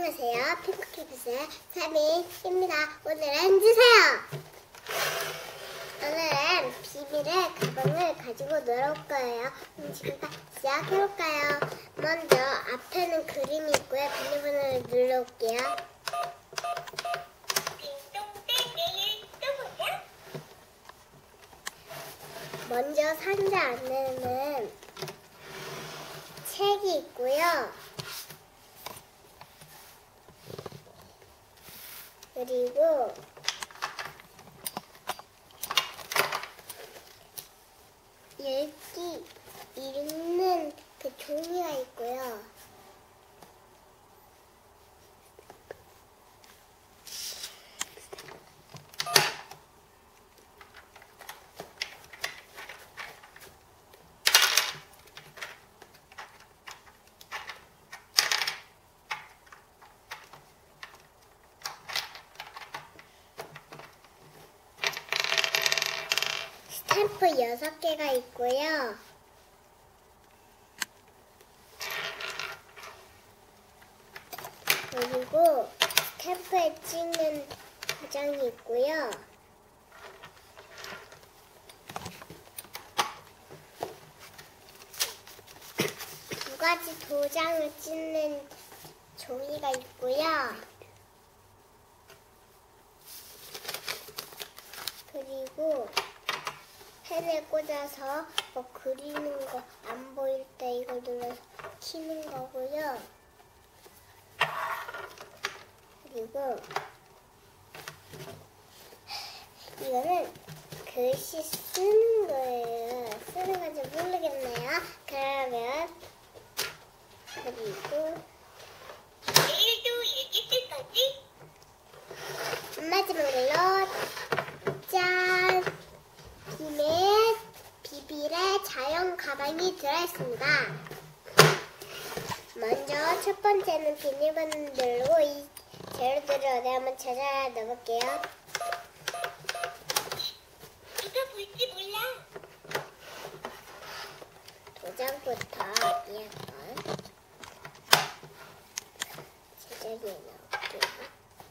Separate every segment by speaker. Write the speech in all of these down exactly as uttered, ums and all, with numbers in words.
Speaker 1: 안녕하세요. 핑크키즈의 사민입니다. 오늘은 주세요. 오늘은 비밀의 가방을 가지고 놀아올 거예요. 그럼 지금부터 시작해볼까요? 먼저 앞에는 그림이 있고요. 비밀번호를 눌러올게요. 먼저 상자 안에는 책이 있고요. 그리고 읽기, 읽는 그 종이가 있고요. 스탬프 여섯 개가 있고요. 그리고 스탬프에 찍는 도장이 있고요. 두 가지 도장을 찍는 종이가 있고요. 그리고 펜을 꽂아서 뭐 그리는 거 안 보일 때 이걸 눌러서 키는 거고요. 그리고 이거는 글씨 쓰는 거예요. 쓰는 건지 모르겠네요. 그러면 그리고
Speaker 2: 내일도 일기 쓸 거지?
Speaker 1: 마지막으로 짠! 비밀, 비밀의 자연 가방이 들어있습니다. 먼저 첫 번째는 비밀번호를 누르고 이 재료들을 어디 한번 찾아 넣어볼게요.
Speaker 2: 누가 볼지 몰라.
Speaker 1: 도장부터 어디 한번 제자리에 넣을게요.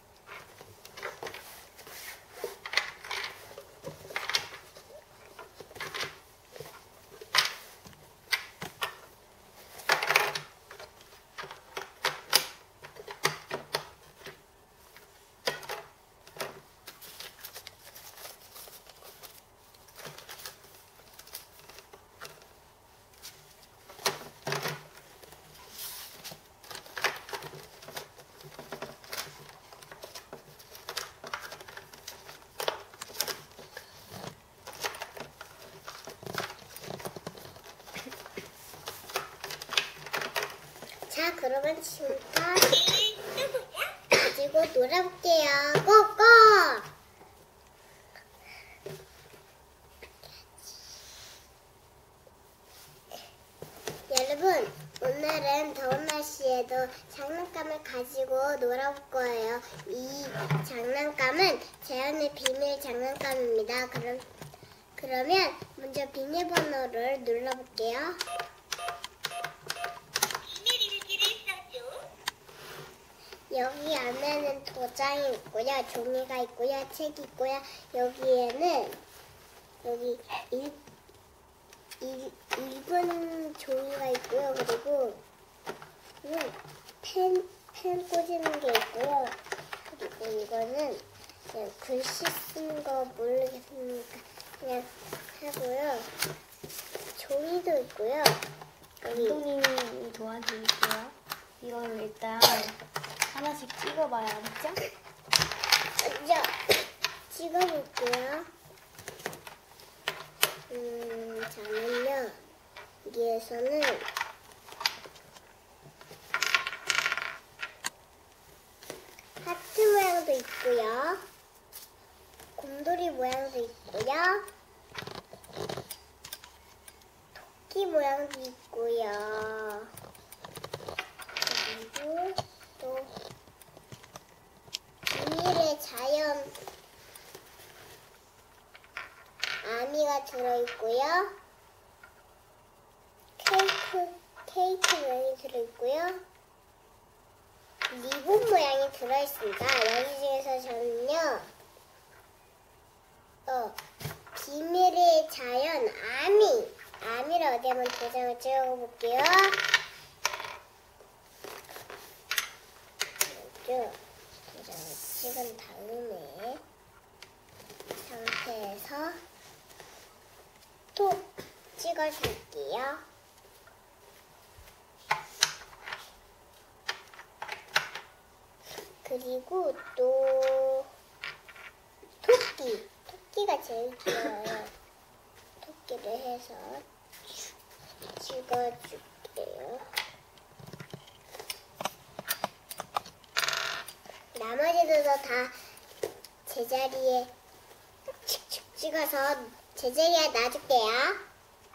Speaker 1: 자, 그러면 지금부터
Speaker 2: 내일 또 보자.
Speaker 1: 가지고 놀아볼게요. 고고! 여러분, 오늘은 더운 날씨에도 장난감을 가지고 놀아볼 거예요. 이 장난감은 자연의 비밀 장난감입니다. 그럼, 그러면 먼저 비밀번호를 눌러볼게요.
Speaker 2: 비밀 일기를 써줘.
Speaker 1: 여기 안에는 도장이 있고요, 종이가 있고요, 책이 있고요. 여기에는 여기 일, 일, 읽은 종이가 있고요. 그리고 음, 펜, 펜 꽂는 게 있고요. 그리고 이거는 그냥 글씨 쓴 거 모르겠으니까 그냥 하고요. 종이도 있고요. 여기
Speaker 3: 감독님이 도와드릴게요. 이걸 일단 하나씩 찍어봐요, 알았죠?
Speaker 1: 먼저 찍어볼게요. 음, 저는요, 여기에서는 하트 모양도 있고요. 곰돌이 모양도 있고요. 토끼 모양도 있고요. 그리고 또 비밀의 자연 아미가 들어있고요. 케이크, 케이크 모양이 들어있고요. 리본 모양이 들어있습니다. 여기 중에서 저는요, 어, 비밀의 자연 아미, 아미를 어디 한번 도장을 찍어볼게요. 이렇게 도장을 찍은 다음에 상태에서 톡 찍어줄게요. 그리고 또 토끼, 토끼가 제일 귀여워요. 토끼를 해서 찍어줄게요. 나머지들도 다 제자리에 칙칙 찍어서 제자리에 놔줄게요.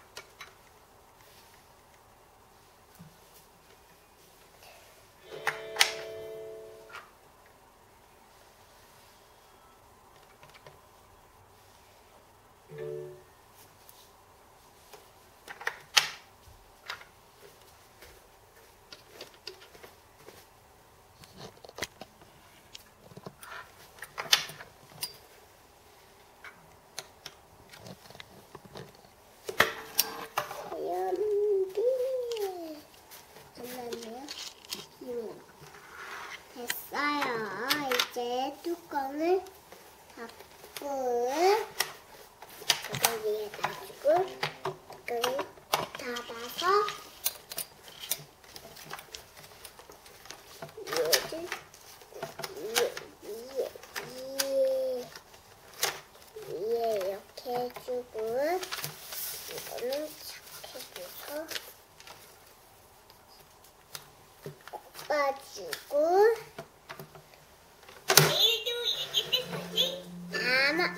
Speaker 1: 잠깐만요. 됐어요. 이제 뚜껑을 닫고 이걸 위에 놔주고 뚜껑을 닫아서 위에를 위에 위에 위에 위에 이렇게 해주고 이거는 착 해줘서 꽂아주고
Speaker 2: 내일도 이렇게 쓸 거지?
Speaker 1: 아마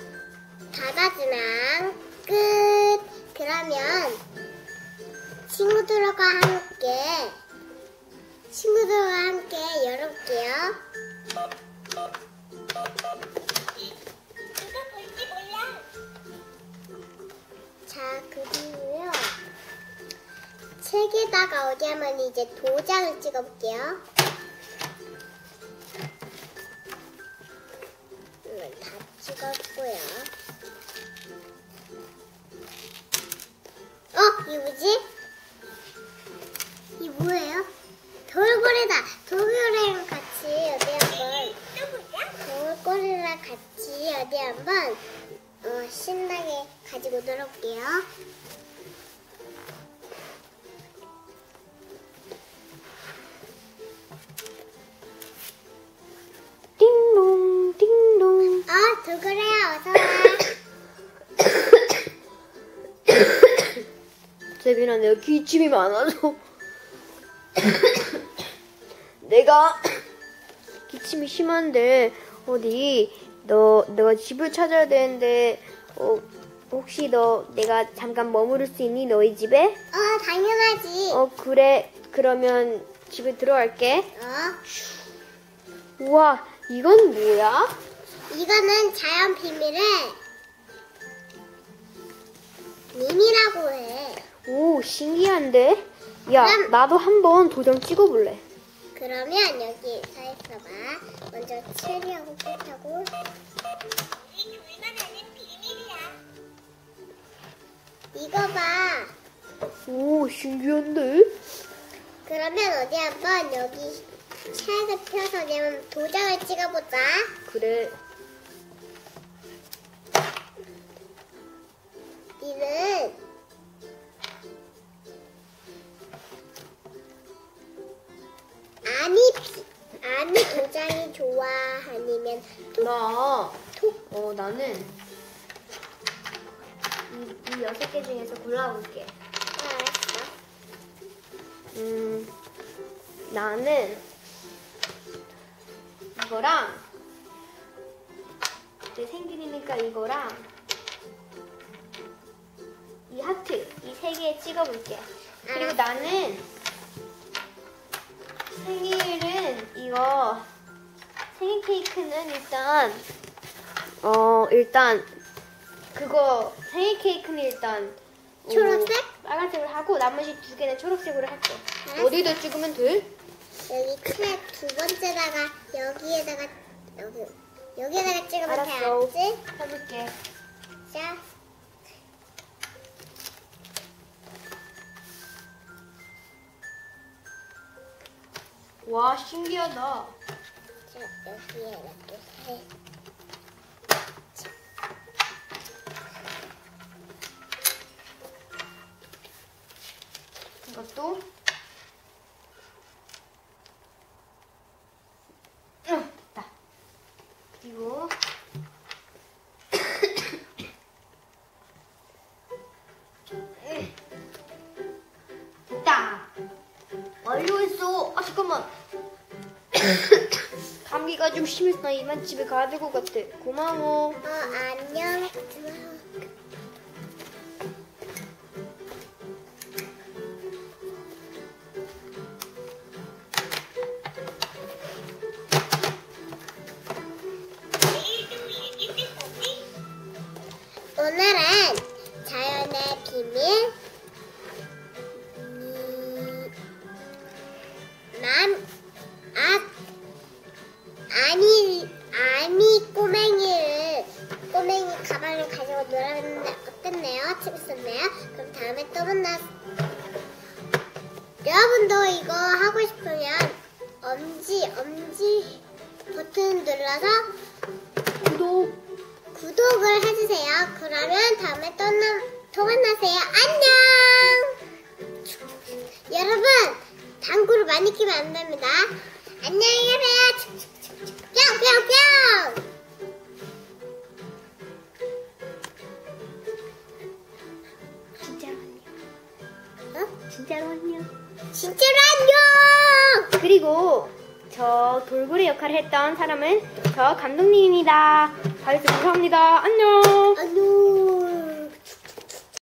Speaker 1: 닫아주면 끝. 그러면 친구들과 함께 친구들과 함께 열어볼게요.
Speaker 2: 누가 볼지 몰라.
Speaker 1: 자, 그리고요. 책에다가 어디 한번 이제 도장을 찍어볼게요. 이건 다 찍었고요. 어? 이게 뭐지? 이게 뭐예요? 돌고래다. 돌고래랑 같이 어디 한번
Speaker 2: 내일 또 보자.
Speaker 1: 돌고래랑 같이 어디 한번 어, 신나게 가지고 놀아볼게요.
Speaker 3: 띵동 띵동.
Speaker 1: 아, 돌고래야 어서 와.
Speaker 3: 세빈아, 내가 기침이 많아서 내가 기침이 심한데 어디 너 내가 집을 찾아야 되는데 어 혹시 너 내가 잠깐 머무를 수 있니? 너희 집에?
Speaker 1: 어, 당연하지.
Speaker 3: 어 그래. 그러면 집에 들어갈게.
Speaker 1: 어?
Speaker 3: 우와, 이건 뭐야?
Speaker 1: 이거는 자연 비밀의 님이라고 해.
Speaker 3: 오, 신기한데? 야,
Speaker 1: 그럼-
Speaker 3: 나도 한번 도장 찍어볼래.
Speaker 1: 그러면 여기 서 있어봐. 먼저 체리하고 꽃하고
Speaker 2: 우리 둘만 아는 비밀이야.
Speaker 1: 이거 봐.
Speaker 3: 오, 신기한데?
Speaker 1: 그러면 어디 한번 여기 책을 펴서 그냥 도장을 찍어보자.
Speaker 3: 그래.
Speaker 1: 니는 아니 비, 아니 도장이 좋아 아니면
Speaker 3: 나,
Speaker 1: 톡?
Speaker 3: 어, 나는 이, 이 여섯 개 중에서 골라볼게.
Speaker 1: 알았어.
Speaker 3: 음, 나는 이거랑 이제 생일이니까 이거랑 이 하트 이 세 개 찍어볼게. 그리고
Speaker 1: 알았어.
Speaker 3: 나는 생일은 이거 생일 케이크는 일단 어 일단 그거 생일 케이크는 일단 어,
Speaker 1: 초록색?
Speaker 3: 빨간색으로 하고 나머지 두 개는 초록색으로 할게.
Speaker 1: 알았어.
Speaker 3: 어디다 찍으면 돼?
Speaker 1: 여기 책 두 번째다가 여기에다가 여기 여기에다가 찍으면
Speaker 3: 알았어.
Speaker 1: 돼야지.
Speaker 3: 해볼게.
Speaker 1: 자,
Speaker 3: 와, 신기하다.
Speaker 1: 자 여기에 이렇게 해.
Speaker 3: 이것도. 응, 됐다. 그리고. 됐다. 완료했어. 아, 잠깐만. 감기가 좀 심해서 이만 집에 가야 될 것 같아. 고마워.
Speaker 1: 어 안녕.
Speaker 2: 내일도 얘기할 거지?
Speaker 1: 오늘은 자연의 비밀 음, 남 아, 아니 아미 꼬맹이를 꼬맹이 가방을 가지고 놀았는데 어땠나요? 재밌었나요? 그럼 다음에 또 만나. 여러분도 이거 하고 싶으면 엄지 엄지 버튼 눌러서
Speaker 3: 구독.
Speaker 1: 구독을 해주세요. 그러면 다음에 또, 나, 또 만나세요. 안녕! 여러분, 당구를 많이 끼면 안 됩니다. 안녕히 계세요. 뿅뿅뿅!
Speaker 3: 진짜로 안녕.
Speaker 1: 어?
Speaker 3: 진짜로 안녕.
Speaker 1: 진짜로 안녕!
Speaker 3: 그리고 저 돌고래 역할을 했던 사람은 저 감독님입니다. 봐주셔서 감사합니다. 안녕.